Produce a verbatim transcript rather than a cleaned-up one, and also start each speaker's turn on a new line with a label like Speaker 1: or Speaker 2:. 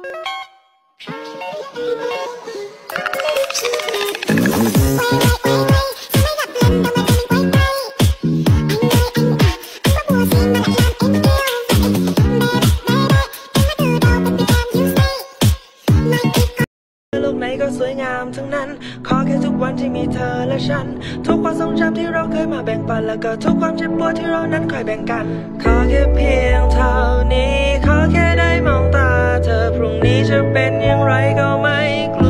Speaker 1: ก็สวยงามทั้งนั้นขอแค่ทุกวันที่มีเธอและฉันทุกความทรงจำที่เราเคยมาแบ่งปันแล้วก็ทุกความเจ็บปวดที่เรานั้นเคยแบ่งกันขอแค่เพียงเท่านี้ขอแค่ได้มองตาเธอพรุ่งนี้จะเป็นอย่างไรก็ไม่กลัว